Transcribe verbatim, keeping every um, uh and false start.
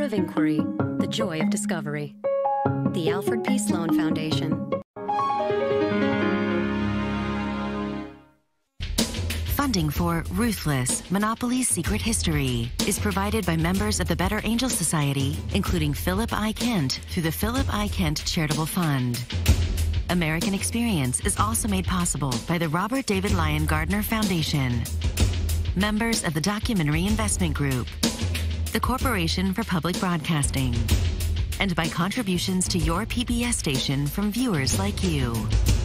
of inquiry, the joy of discovery. The Alfred P. Sloan Foundation. Funding for Ruthless, Monopoly's Secret History is provided by members of the Better Angel Society, including Philip I. Kent through the Philip I. Kent Charitable Fund. American Experience is also made possible by the Robert David Lyon Gardner Foundation, members of the Documentary Investment Group, the Corporation for Public Broadcasting, and by contributions to your P B S station from viewers like you.